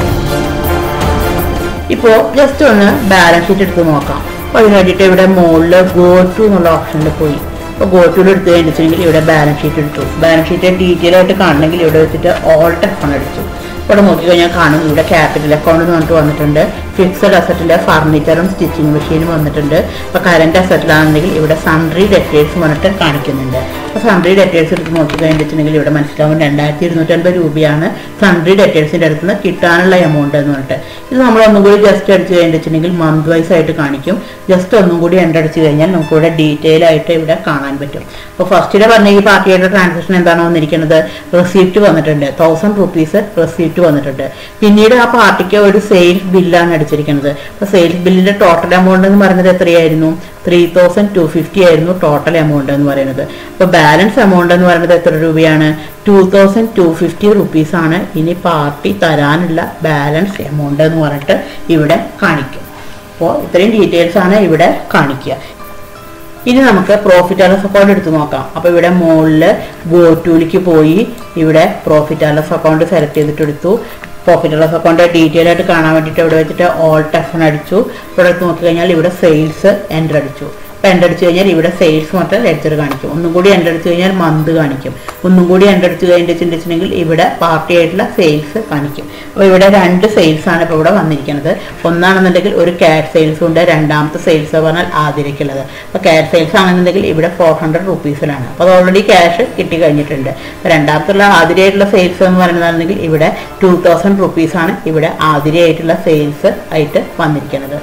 ഇപ്പോൾ ജസ്റ്റ് ഒന്ന് ബാലൻസ് ഷീറ്റ് എടുത്ത് നോക്കാം. അപ്പോൾ അതിന് വേണ്ടിയിട്ട് ഇവിടെ മുകളിൽ ഗോ ടു എന്നുള്ള ഓപ്ഷനിൽ പോയി. അപ്പോൾ ഗോ ടുവിൽ എടുത്ത് കഴിഞ്ഞിട്ടുണ്ടെങ്കിൽ ഇവിടെ ബാലൻസ് ഷീറ്റ് എടുത്തു. ബാലൻസ് ഷീറ്റ് ഡീറ്റെയിൽ ആയിട്ട് കാണണമെങ്കിൽ ഇവിടെ വെച്ചിട്ട് ഓൾട്ട് F1 അടിച്ചു. ഇവിടെ നോക്കിക്കഴിഞ്ഞാൽ കാണും ഇവിടെ ക്യാപിറ്റൽ അക്കൗണ്ട് എന്ന് പറഞ്ഞിട്ട് വന്നിട്ടുണ്ട്. ഫിക്സഡ് അസറ്റിൻ്റെ ഫർണിച്ചറും സ്റ്റിച്ചിങ് മെഷീനും വന്നിട്ടുണ്ട്. ഇപ്പോൾ കറൻറ്റ് അസറ്റിലാണെന്നുണ്ടെങ്കിൽ ഇവിടെ സൺഡ്രി ഡെറ്റേഴ്സ് പറഞ്ഞിട്ട് കാണിക്കുന്നുണ്ട്. അപ്പോൾ സൺഡ്രി ഡെറ്റേഴ്സ് എടുത്ത് നോക്കിക്കഴിഞ്ഞിട്ടുണ്ടെങ്കിൽ ഇവിടെ മനസ്സിലാവും 2250 രൂപയാണ് സൺഡ്രി ഡെറ്റേഴ്സിൻ്റെ അടുത്ത് നിന്ന് കിട്ടാനുള്ള എമൗണ്ട് എന്ന് പറഞ്ഞിട്ട്. ഇത് നമ്മളൊന്നും കൂടി ജസ്റ്റ് അടിച്ച് കഴിഞ്ഞിട്ടുണ്ടെങ്കിൽ മന്ത് വൈസ് ആയിട്ട് കാണിക്കും. ജസ്റ്റ് ഒന്നും കൂടി എൻ്റർ അടിച്ച് കഴിഞ്ഞാൽ നമുക്കിവിടെ ഡീറ്റെയിൽ ആയിട്ട് ഇവിടെ കാണാൻ പറ്റും. അപ്പോൾ ഫസ്റ്റിലെ പറഞ്ഞ ഈ പാർട്ടിയുടെ ട്രാൻസാക്ഷൻ എന്താണ് വന്നിരിക്കുന്നത്? റെസിപ്റ്റ് വന്നിട്ടുണ്ട്, 1000 rupees റെസിപ്റ്റ് വന്നിട്ടുണ്ട്. പിന്നീട് ആ പാർട്ടിക്ക് ഒരു സെയിൽസ് ബില്ലാണ് അടിച്ചിരിക്കുന്നത്. അപ്പോൾ സെയിൽസ് ബില്ലിന്റെ ടോട്ടൽ എമൗണ്ട് എന്ന് പറയുന്നത് എത്രയായിരുന്നു? 3250 ആയിരുന്നു ടോട്ടൽ എമൗണ്ട് എന്ന് പറയുന്നത്. അപ്പോൾ ബാലൻസ് എമൗണ്ട് എന്ന് പറയുന്നത് എത്ര രൂപയാണ്? 2250 rupees ആണ് ഇനി പാർട്ടി തരാനുള്ള ബാലൻസ് എമൗണ്ട് എന്ന് പറഞ്ഞിട്ട് ഇവിടെ കാണിക്കും. അപ്പോൾ ഇത്രയും ഡീറ്റെയിൽസ് ആണ് ഇവിടെ കാണിക്കുക. ഇനി നമുക്ക് പ്രോഫിറ്റ് ആൻഡ് ലോസ് അക്കൗണ്ട് എടുത്ത് നോക്കാം. അപ്പോൾ ഇവിടെ മുകളിൽ ഗോ ടൂലേക്ക് പോയി ഇവിടെ profit and loss account select ചെയ്തിട്ട് എടുത്തു. Profit and loss account detail ആയിട്ട് കാണാൻ വേണ്ടിയിട്ട് ഇവിടെ വെച്ചിട്ട് ഓൾട്ട് F1 അടിച്ചു. ഇവിടെ നോക്കിക്കഴിഞ്ഞാൽ ഇവിടെ സെയിൽസ് എൻ്റർ അടിച്ചു. അപ്പോൾ എൻ്റർ അടിച്ചു കഴിഞ്ഞാൽ ഇവിടെ സെയിൽസ് മാത്രം ലെഡ്ജർ കാണിക്കും. ഒന്നും കൂടി എൻ്റർ അടിച്ചു കഴിഞ്ഞാൽ മന്ത് കാണിക്കും. ഒന്നും കൂടി എൻ്റർ അടിച്ചു കഴിഞ്ഞിട്ടുണ്ടെങ്കിൽ ഇവിടെ പാർട്ടി ആയിട്ടുള്ള സെയിൽസ് കാണിക്കും. അപ്പോൾ ഇവിടെ 2 സെയിൽസ് ആണ് ഇപ്പോൾ ഇവിടെ വന്നിരിക്കുന്നത്. ഒന്നാണെന്നുണ്ടെങ്കിൽ ഒരു ക്യാഷ് സെയിൽസ് ഉണ്ട്, രണ്ടാമത്തെ സെയിൽസ് പറഞ്ഞാൽ ആതിരയ്ക്കുള്ളത്. അപ്പോൾ ക്യാഷ് സെയിൽസ് ആണെന്നുണ്ടെങ്കിൽ ഇവിടെ 400 rupeesലാണ്. അപ്പോൾ അത് ഓൾറെഡി ക്യാഷ് കിട്ടി കഴിഞ്ഞിട്ടുണ്ട്. അപ്പോൾ രണ്ടാമത്തുള്ള ആതിരയായിട്ടുള്ള സെയിൽസ് എന്ന് പറയുന്നതാണെങ്കിൽ ഇവിടെ 2000 rupees ആണ് ഇവിടെ ആതിരയായിട്ടുള്ള സെയിൽസ് ആയിട്ട് വന്നിരിക്കുന്നത്.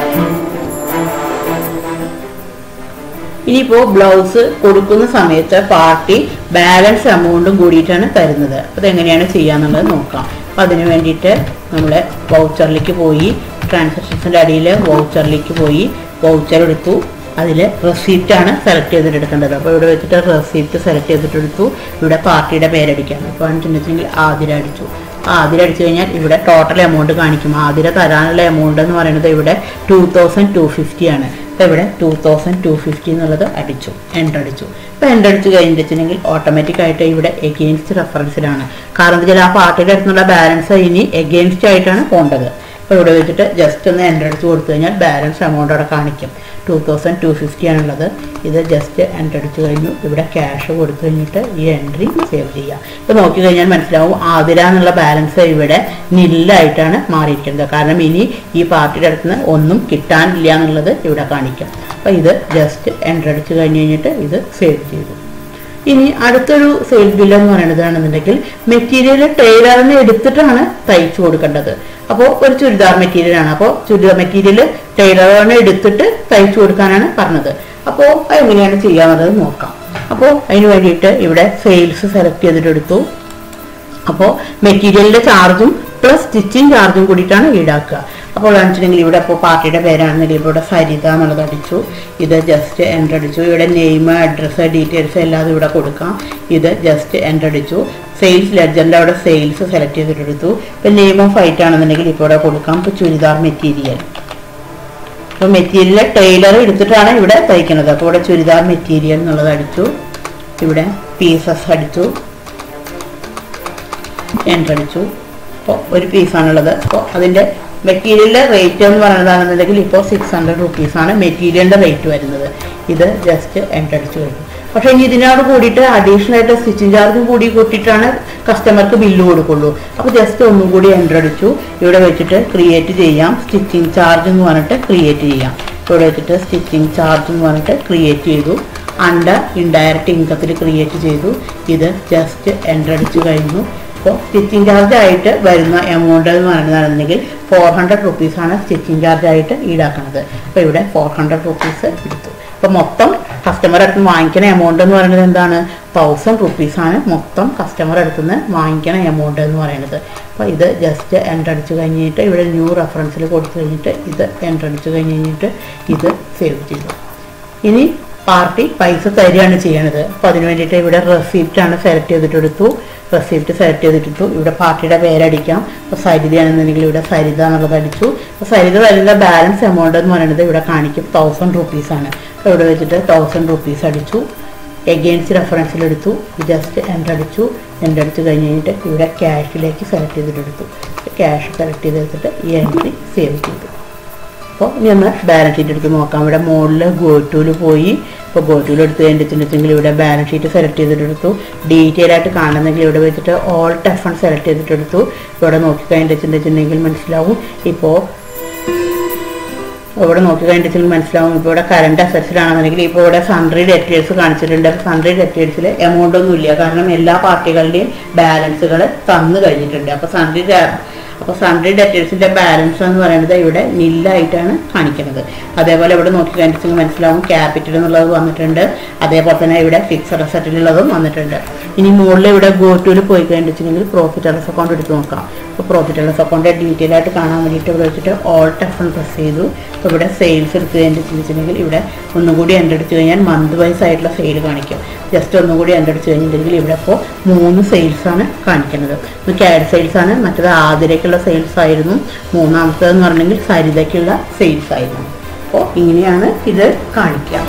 ഇനിയിപ്പോൾ ബ്ലൗസ് കൊടുക്കുന്ന സമയത്ത് പാർട്ടി ബാലൻസ് എമൗണ്ടും കൂടിയിട്ടാണ് തരുന്നത്. അതെങ്ങനെയാണ് ചെയ്യാന്നുള്ളത് നോക്കാം. അപ്പം അതിന് വേണ്ടിയിട്ട് നമ്മൾ വൗച്ചറിലേക്ക് പോയി, ട്രാൻസാക്ഷൻസിൻ്റെ അടിയിൽ വൗച്ചറിലേക്ക് പോയി വൗച്ചർ എടുത്തു. അതിൽ റെസിപ്റ്റാണ് സെലക്ട് ചെയ്തിട്ട് എടുക്കേണ്ടത്. അപ്പോൾ ഇവിടെ വെച്ചിട്ട് റെസിപ്റ്റ് സെലക്ട് ചെയ്തിട്ടെടുത്തു. ഇവിടെ പാർട്ടിയുടെ പേരടിക്കാം. അപ്പോൾ വെച്ചിട്ടുണ്ടെങ്കിൽ ആതിര അടിച്ചു. ആതിര അടിച്ചു കഴിഞ്ഞാൽ ഇവിടെ ടോട്ടൽ എമൗണ്ട് കാണിക്കും. ആതിര തരാനുള്ള എമൗണ്ട് എന്ന് പറയുന്നത് ഇവിടെ 2250 ആണ്. അപ്പോൾ ഇവിടെ 2250 എന്നുള്ളത് അടിച്ചു, എൻ്റർ അടിച്ചു. ഇപ്പോൾ എൻ്റർ അടിച്ചു കഴിഞ്ഞിട്ടുണ്ടെങ്കിൽ ഓട്ടോമാറ്റിക്കായിട്ട് ഇവിടെ എഗെയിൻസ്റ്റ് റെഫറൻസിലാണ്. കാരണം എന്താ വെച്ചാൽ ആ പാർട്ടിയുടെ അടുത്തുള്ള ബാലൻസ് ഇനി എഗെയിൻസ്റ്റ് ആയിട്ടാണ് പോകേണ്ടത്. അപ്പോൾ ഇവിടെ വെച്ചിട്ട് ജസ്റ്റ് ഒന്ന് എൻ്റർ അടിച്ച് കൊടുത്തു കഴിഞ്ഞാൽ ബാലൻസ് എമൗണ്ട് അവിടെ കാണിക്കും. 2250 ആണുള്ളത്. ഇത് ജസ്റ്റ് എൻ്റർ അടിച്ച് കഴിഞ്ഞു. ഇവിടെ ക്യാഷ് കൊടുത്തു കഴിഞ്ഞിട്ട് ഈ എൻട്രി സേവ് ചെയ്യുക. ഇപ്പോൾ നോക്കിക്കഴിഞ്ഞാൽ മനസ്സിലാവും ആതിര എന്നുള്ള ബാലൻസ് ഇവിടെ നില്ലായിട്ടാണ് മാറിയിരിക്കുന്നത്. കാരണം ഇനി ഈ പാർട്ടിയുടെ അടുത്ത് നിന്ന് ഒന്നും കിട്ടാനില്ല എന്നുള്ളത് ഇവിടെ കാണിക്കും. അപ്പോൾ ഇത് ജസ്റ്റ് എൻ്റർ അടിച്ച് കഴിഞ്ഞിട്ട് ഇത് സേവ് ചെയ്തു. ഇനി അടുത്തൊരു സെയിൽ ബില്ല് എന്ന് പറയുന്നതാണെന്നുണ്ടെങ്കിൽ മെറ്റീരിയൽ ടൈലറിന് എടുത്തിട്ടാണ് തയ്ച്ചു കൊടുക്കേണ്ടത്. അപ്പോൾ ഒരു ചുരിദാർ മെറ്റീരിയലാണ്. അപ്പോൾ ചുരിദാർ മെറ്റീരിയൽ ടൈലറിന് എടുത്തിട്ട് തയ്ച്ചു കൊടുക്കാനാണ് പറഞ്ഞത്. അപ്പോൾ എങ്ങനെയാണ് ചെയ്യാന്നുള്ളത് നോക്കാം. അപ്പോൾ അതിന് വേണ്ടിയിട്ട് ഇവിടെ സെയിൽസ് സെലക്ട് ചെയ്തിട്ടെടുത്തു. അപ്പോൾ മെറ്റീരിയലിൻ്റെ ചാർജും പ്ലസ് സ്റ്റിച്ചിങ് ചാർജും കൂടിയിട്ടാണ് ഈടാക്കുക. അപ്പോൾ വെച്ചിട്ടുണ്ടെങ്കിൽ ഇവിടെ ഇപ്പോൾ പാർട്ടിയുടെ പേരാണെന്നെങ്കിൽ ഇവിടെ സരിത എന്നുള്ളത് അടിച്ചു. ഇത് ജസ്റ്റ് എൻ്റർ അടിച്ചു. ഇവിടെ നെയിം, അഡ്രസ്സ്, ഡീറ്റെയിൽസ് എല്ലാം ഇവിടെ കൊടുക്കാം. ഇത് ജസ്റ്റ് എൻ്റർ അടിച്ചു. സെയിൽസ് ലെഡ്ജറിൻ്റെ അവിടെ സെയിൽസ് സെലക്ട് ചെയ്തിട്ടെടുത്തു. ഇപ്പോൾ നെയിം ഓഫ് ഐറ്റം ആണെന്നുണ്ടെങ്കിൽ ഇപ്പോൾ ഇവിടെ കൊടുക്കാം. ഇപ്പോൾ ചുരിദാർ മെറ്റീരിയൽ. അപ്പോൾ മെറ്റീരിയൽ ടൈലർ എടുത്തിട്ടാണ് ഇവിടെ തയ്ക്കുന്നത്. അപ്പോൾ ഇവിടെ ചുരിദാർ മെറ്റീരിയൽ എന്നുള്ളത് അടിച്ചു. ഇവിടെ പീസസ് അടിച്ചു, എൻ്റർ അടിച്ചു. അപ്പോൾ ഒരു പീസാണുള്ളത്. അപ്പോൾ അതിൻ്റെ മെറ്റീരിയലിൻ്റെ റേറ്റ് എന്ന് പറയുന്നതാണെന്നുണ്ടെങ്കിൽ ഇപ്പോൾ 600 rupees ആണ് മെറ്റീരിയലിൻ്റെ റേറ്റ് വരുന്നത്. ഇത് ജസ്റ്റ് എൻ്റർ അടിച്ചു കഴിഞ്ഞു. പക്ഷേ ഇനി ഇതിനോട് കൂടിയിട്ട് അഡീഷണൽ ആയിട്ട് സ്റ്റിച്ചിങ് ചാർജും കൂടി കൂട്ടിയിട്ടാണ് കസ്റ്റമർക്ക് ബില്ല് കൊടുക്കുള്ളൂ. അപ്പോൾ ജസ്റ്റ് ഒന്നും കൂടി എൻ്റർ അടിച്ചു. ഇവിടെ വെച്ചിട്ട് ക്രിയേറ്റ് ചെയ്യാം. സ്റ്റിച്ചിങ് ചാർജ് എന്ന് പറഞ്ഞിട്ട് ക്രിയേറ്റ് ചെയ്യാം. ഇവിടെ വെച്ചിട്ട് സ്റ്റിച്ചിങ് ചാർജ് എന്ന് പറഞ്ഞിട്ട് ക്രിയേറ്റ് ചെയ്തു. അണ്ടർ ഇൻഡയറക്റ്റ് ഇൻകത്തിൽ ക്രിയേറ്റ് ചെയ്തു. ഇത് ജസ്റ്റ് എൻ്റർ അടിച്ചു കഴിഞ്ഞു. അപ്പോൾ സ്റ്റിച്ചിങ് ചാർജ് ആയിട്ട് വരുന്ന എമൗണ്ട് എന്ന് പറയുന്നതാണെന്നുണ്ടെങ്കിൽ 400 rupees ആണ് സ്റ്റിച്ചിങ് ചാർജ് ആയിട്ട് ഈടാക്കുന്നത്. അപ്പോൾ ഇവിടെ 400 rupees എടുത്തു. അപ്പോൾ മൊത്തം കസ്റ്റമർ അടുത്ത് വാങ്ങിക്കുന്ന എമൗണ്ട് എന്ന് പറയുന്നത് എന്താണ്? 1000 rupees ആണ് മൊത്തം കസ്റ്റമർ അടുത്ത് നിന്ന് വാങ്ങിക്കുന്ന എമൗണ്ട് എന്ന് പറയുന്നത്. അപ്പോൾ ഇത് ജസ്റ്റ് എൻ്റർ അടിച്ചു കഴിഞ്ഞിട്ട് ഇവിടെ ന്യൂ റെഫറൻസിൽ കൊടുത്തു കഴിഞ്ഞിട്ട് ഇത് എൻ്റർ അടിച്ചു കഴിഞ്ഞിട്ട് ഇത് സേവ് ചെയ്തു. ഇനി പാർട്ടി പൈസ തരികയാണ് ചെയ്യണത്. അപ്പോൾ അതിന് വേണ്ടിയിട്ട് ഇവിടെ റെസിപ്റ്റാണ് സെലക്ട് ചെയ്തിട്ടെടുത്തു. റെസിപ്റ്റ് സെലക്ട് ചെയ്തിട്ടു. ഇവിടെ പാർട്ടിയുടെ പേരടിക്കാം. അപ്പോൾ സരിതയാണെന്നുണ്ടെങ്കിൽ ഇവിടെ സരിത എന്നുള്ളത് അടിച്ചു. അപ്പോൾ സരിത തരുന്ന ബാലൻസ് എമൗണ്ട് എന്ന് പറയുന്നത് ഇവിടെ കാണിക്കും 1000 rupees ആണ്. അപ്പോൾ ഇവിടെ വെച്ചിട്ട് 1000 rupees അടിച്ചു. എഗെയിൻസ്റ്റ് റെഫറൻസിലെടുത്തു. ജസ്റ്റ് എൻ്റർ അടിച്ചു. എൻ്റർ അടിച്ച് കഴിഞ്ഞിട്ട് ഇവിടെ ക്യാഷിലേക്ക് സെലക്ട് ചെയ്തിട്ടെടുത്തു. ക്യാഷ് സെലക്ട് ചെയ്തെടുത്തിട്ട് ഈ എൻട്രി സേവ് ചെയ്തു. അപ്പോൾ ഇനി ഒന്ന് ബാലൻസ് ഷീറ്റ് എടുത്ത് നോക്കാം. ഇവിടെ മുകളിൽ ഗോറ്റൂല് പോയി. ഇപ്പോൾ ഗോറ്റൂല് എടുത്ത് കഴിഞ്ഞിട്ടുണ്ടെങ്കിൽ ഇവിടെ ബാലൻസ് ഷീറ്റ് സെലക്ട് ചെയ്തിട്ടെടുത്തു. ഡീറ്റെയിൽ ആയിട്ട് കാണുന്നെങ്കിൽ ഇവിടെ വെച്ചിട്ട് ഓൾ ടെഫൺ സെലക്ട് ചെയ്തിട്ടെടുത്തു. ഇവിടെ നോക്കിക്കഴിഞ്ഞിട്ടുണ്ടെങ്കിൽ മനസ്സിലാവും. ഇപ്പോൾ ഇവിടെ നോക്കിക്കഴിഞ്ഞിട്ടുണ്ടെങ്കിൽ മനസ്സിലാവും. ഇപ്പോൾ ഇവിടെ കറണ്ട് അസറ്റ്സിലാണെന്നുണ്ടെങ്കിൽ ഇപ്പോൾ ഇവിടെ സൺട്രി ഡെറ്റേഴ്സ് കാണിച്ചിട്ടുണ്ട്. അപ്പോൾ സൺട്രി ഡെറ്റേഴ്സിൽ എമൗണ്ട് ഒന്നും ഇല്ല. കാരണം എല്ലാ പാർട്ടികളുടെയും ബാലൻസുകൾ തന്നു കഴിഞ്ഞിട്ടുണ്ട്. അപ്പോൾ സൺട്രി ഡെറ്റേഴ്സിൻ്റെ ബാലൻസ് എന്ന് പറയുന്നത് ഇവിടെ നില്ലായിട്ടാണ് കാണിക്കുന്നത്. അതേപോലെ ഇവിടെ നോക്കിക്കഴിഞ്ഞിട്ടുണ്ടെങ്കിൽ മനസ്സിലാവും ക്യാപിറ്റൽ എന്നുള്ളത് വന്നിട്ടുണ്ട്. അതേപോലെ തന്നെ ഇവിടെ ഫിക്സഡ് അസറ്റിലുള്ളതും വന്നിട്ടുണ്ട്. ഇനി മുകളിൽ ഇവിടെ ഗോറ്റൂല് പോയി കഴിഞ്ഞിട്ടുണ്ടെങ്കിൽ പ്രോഫിറ്റ് ആൻഡ് ലോസ് അക്കൗണ്ട് എടുത്ത് നോക്കാം. അപ്പോൾ profit and loss account detail ആയിട്ട് കാണാൻ വേണ്ടിയിട്ട് ഇവിടെ വെച്ചിട്ട് ഓൾ ടെഫൺ പ്രസ് ചെയ്തു. അപ്പോൾ ഇവിടെ സെയിൽസ് എടുത്ത് കഴിഞ്ഞിട്ടുണ്ടെങ്കിൽ ഇവിടെ ഒന്നും കൂടി എൻ്റർ അടിച്ച് കഴിഞ്ഞാൽ മന്ത് വൈസ് ആയിട്ടുള്ള സെയിൽ കാണിക്കും. ജസ്റ്റ് ഒന്നും കൂടി എൻ്റർ അടിച്ച് കഴിഞ്ഞിട്ടുണ്ടെങ്കിൽ ഇവിടെ ഇപ്പോൾ 3 സെയിൽസാണ് കാണിക്കുന്നത്. ഇത് ക്യാഡ് സെയിൽസാണ്. മറ്റത് ആതിരയ്ക്കുള്ള സെയിൽസ് ആയിരുന്നു. മൂന്നാമത്തേതെന്ന് പറഞ്ഞെങ്കിൽ സരിതയ്ക്കുള്ള സെയിൽസ് ആയിരുന്നു. അപ്പോൾ ഇങ്ങനെയാണ് ഇത് കാണിക്കുക.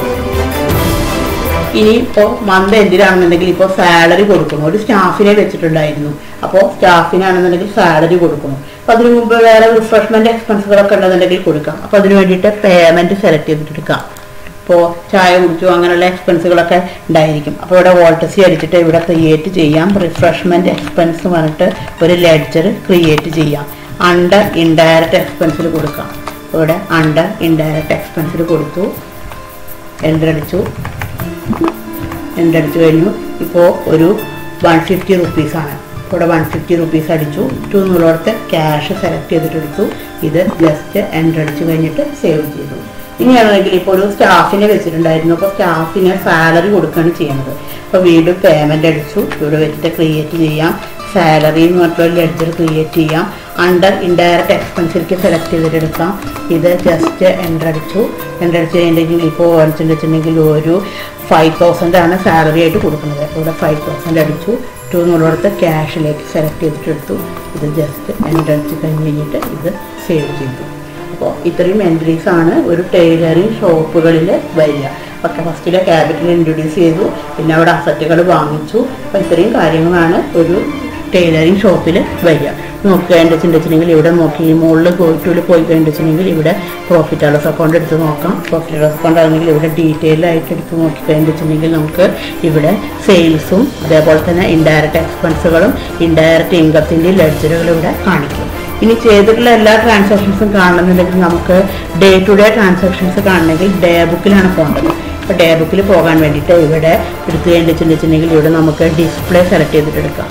ഇനി ഇപ്പോൾ മന്ത് എന്തിനാണെന്നുണ്ടെങ്കിൽ ഇപ്പോൾ സാലറി കൊടുക്കണം. ഒരു സ്റ്റാഫിനെ വെച്ചിട്ടുണ്ടായിരുന്നു. അപ്പോൾ സ്റ്റാഫിനാണെന്നുണ്ടെങ്കിൽ സാലറി കൊടുക്കണം. അപ്പോൾ അതിന് മുമ്പ് വേറെ റിഫ്രഷ്മെൻറ്റ് എക്സ്പെൻസുകളൊക്കെ ഉണ്ടെന്നുണ്ടെങ്കിൽ കൊടുക്കാം. അപ്പോൾ അതിന് വേണ്ടിയിട്ട് പേയ്മെൻറ്റ് സെലക്ട് ചെയ്തിട്ടെടുക്കാം. ഇപ്പോൾ ചായ കുടിച്ചു അങ്ങനെയുള്ള എക്സ്പെൻസുകളൊക്കെ ഉണ്ടായിരിക്കും. അപ്പോൾ ഇവിടെ വോൾട്ടസി അടിച്ചിട്ട് ഇവിടെ ക്രിയേറ്റ് ചെയ്യാം. റിഫ്രഷ്മെൻറ്റ് എക്സ്പെൻസ് പറഞ്ഞിട്ട് ഒരു ലെഡ്ജർ ക്രിയേറ്റ് ചെയ്യാം. അണ്ടർ ഇൻഡയറക്റ്റ് എക്സ്പെൻസിൽ കൊടുക്കാം. ഇവിടെ അണ്ടർ ഇൻഡയറക്റ്റ് എക്സ്പെൻസിൽ കൊടുത്തു. എൻ്റർ അടിച്ചു കഴിഞ്ഞു. ഇപ്പോൾ ഒരു 150 റുപ്പീസാണ്. ഇവിടെ 150 റുപ്പീസ് അടിച്ചു. ടു എന്നുള്ളടത്ത് ക്യാഷ് സെലക്ട് ചെയ്തിട്ടെടുത്തു. ഇത് ജസ്റ്റ് എൻ്റർ അടിച്ചു കഴിഞ്ഞിട്ട് സേവ് ചെയ്തു. ഇനിയാണെങ്കിൽ ഇപ്പോൾ ഒരു സ്റ്റാഫിനെ വെച്ചിട്ടുണ്ടായിരുന്നു. അപ്പോൾ സ്റ്റാഫിന് സാലറി കൊടുക്കുകയാണ് ചെയ്യുന്നത്. അപ്പോൾ വീണ്ടും പേയ്മെൻ്റ് അടിച്ചു. ഇവിടെ വെച്ചിട്ട് ക്രിയേറ്റ് ചെയ്യാം. സാലറി എന്ന് പറഞ്ഞിട്ടുള്ള ലെഡ്ജർ ക്രിയേറ്റ് ചെയ്യാം. അണ്ടർ ഇൻഡയറക്റ്റ് എക്സ്പെൻസിലേക്ക് സെലക്ട് ചെയ്തിട്ടെടുക്കാം. ഇത് ജസ്റ്റ് എൻ്റർ അടിച്ചു കഴിഞ്ഞിട്ടുണ്ടെങ്കിൽ ഇപ്പോൾ വെച്ചിട്ടുണ്ടെങ്കിൽ ഒരു 5000 ആണ് സാലറി ആയിട്ട് കൊടുക്കുന്നത്. ഇവിടെ 5000 അടിച്ചു. ടു എന്നുള്ളടത്ത് ക്യാഷിലേക്ക് സെലക്ട് ചെയ്തിട്ടെടുത്തു. ഇത് ജസ്റ്റ് എൻ്റർ അടിച്ച് കഴിഞ്ഞിട്ട് ഇത് സേവ് ചെയ്തു. അപ്പോൾ ഇത്രയും എൻട്രീസാണ് ഒരു ടൈലറിങ് ഷോപ്പുകളിൽ വരിക. ഒക്കെ ഫസ്റ്റിലെ ക്യാപിറ്റൽ ഇൻട്രൊഡ്യൂസ് ചെയ്തു, പിന്നെ അവിടെ അസറ്റുകൾ വാങ്ങിച്ചു. അപ്പോൾ ഇത്രയും കാര്യങ്ങളാണ് ഒരു ടൈലറിങ് ഷോപ്പിൽ വരിക. നോക്കുകയെന്നുവെച്ചിട്ടുണ്ടെങ്കിൽ ഇവിടെ നോക്കി മുകളിൽ പോയി കഴിഞ്ഞിട്ടുണ്ടെങ്കിൽ ഇവിടെ പ്രോഫിറ്റ് ആൻഡ് ലോസ് അക്കൗണ്ട് എടുത്ത് നോക്കാം. പ്രോഫിറ്റ് ആൻഡ് ലോസ് അക്കൗണ്ട് ആണെങ്കിൽ ഇവിടെ ഡീറ്റെയിൽ ആയിട്ട് എടുത്ത് നോക്കിക്കഴിഞ്ഞിട്ടുണ്ടെങ്കിൽ നമുക്ക് ഇവിടെ സെയിൽസും അതേപോലെ തന്നെ ഇൻഡയറക്റ്റ് എക്സ്പെൻസുകളും ഇൻഡയറക്റ്റ് ഇൻകത്തിൻ്റെ ലെഡ്ജറുകളും ഇവിടെ കാണിക്കും. ഇനി ചെയ്തിട്ടുള്ള എല്ലാ ട്രാൻസാക്ഷൻസും കാണണമെന്നുണ്ടെങ്കിൽ നമുക്ക് ഡേ ടു ഡേ ട്രാൻസാക്ഷൻസ് കാണണമെങ്കിൽ ഡേ ബുക്കിലാണ് പോകേണ്ടത്. അപ്പോൾ ഡേ ബുക്കിൽ പോകാൻ വേണ്ടിയിട്ട് ഇവിടെ എടുത്ത് കഴിഞ്ഞിട്ടുണ്ടെങ്കിൽ ഇവിടെ നമുക്ക് ഡിസ്പ്ലേ സെലക്ട് ചെയ്തിട്ട് എടുക്കാം.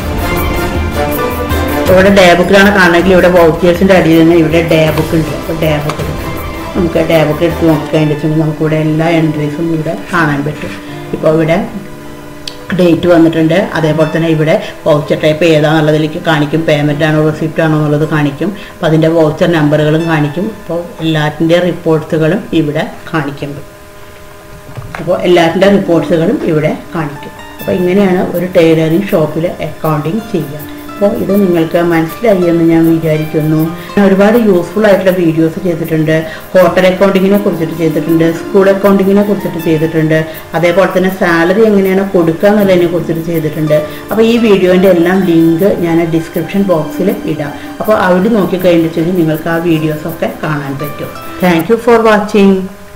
ഇവിടെ ഡേ ബുക്കിലാണ് കാണണമെങ്കിൽ ഇവിടെ വൗച്ചേഴ്സിൻ്റെ അടിയിൽ നിന്ന് ഇവിടെ ഡേ ബുക്ക് ഉണ്ട്. അപ്പോൾ ഡേ ബുക്ക് എടുക്കാം. നമുക്ക് ഡേ ബുക്ക് എടുത്ത് നോക്കിക്കഴിഞ്ഞിട്ടുണ്ടെങ്കിൽ നമുക്കിവിടെ എല്ലാ എൻട്രീസും ഇവിടെ കാണാൻ പറ്റും. ഇപ്പോൾ ഇവിടെ ഡേറ്റ് വന്നിട്ടുണ്ട്. അതേപോലെ തന്നെ ഇവിടെ വൗച്ചർ ടൈപ്പ് ഏതാണെന്നുള്ളതിലേക്ക് കാണിക്കും. പേയ്മെൻ്റ് ആണോ റെസിപ്റ്റ് ആണോ എന്നുള്ളത് കാണിക്കും. അപ്പോൾ അതിൻ്റെ വൗച്ചർ നമ്പറുകളും കാണിക്കും. അപ്പോൾ എല്ലാത്തിൻ്റെ റിപ്പോർട്ട്സുകളും ഇവിടെ കാണിക്കുന്നുണ്ട്. അപ്പോൾ എല്ലാത്തിൻ്റെ റിപ്പോർട്ട്സുകളും ഇവിടെ കാണിക്കും. അപ്പോൾ ഇങ്ങനെയാണ് ഒരു ടൈലറിങ് ഷോപ്പിൽ അക്കൗണ്ടിങ് ചെയ്യുക. അപ്പോൾ ഇത് നിങ്ങൾക്ക് മനസ്സിലായി എന്ന് ഞാൻ വിചാരിക്കുന്നു. ഞാൻ ഒരുപാട് യൂസ്ഫുൾ ആയിട്ടുള്ള വീഡിയോസ് ചെയ്തിട്ടുണ്ട്. ഹോട്ടൽ അക്കൗണ്ടിങ്ങിനെ കുറിച്ചിട്ട് ചെയ്തിട്ടുണ്ട്, സ്കൂൾ അക്കൗണ്ടിങ്ങിനെ കുറിച്ചിട്ട് ചെയ്തിട്ടുണ്ട്, അതേപോലെ തന്നെ സാലറി എങ്ങനെയാണ് കൊടുക്കുക എന്നുള്ളതിനെ കുറിച്ചിട്ട് ചെയ്തിട്ടുണ്ട്. അപ്പോൾ ഈ വീഡിയോൻ്റെ എല്ലാം ലിങ്ക് ഞാൻ ഡിസ്ക്രിപ്ഷൻ ബോക്സിൽ ഇടാം. അപ്പോൾ അവിടെ നോക്കിക്കഴിഞ്ഞിട്ടുണ്ടെങ്കിൽ നിങ്ങൾക്ക് ആ വീഡിയോസൊക്കെ കാണാൻ പറ്റും. Thank you for watching.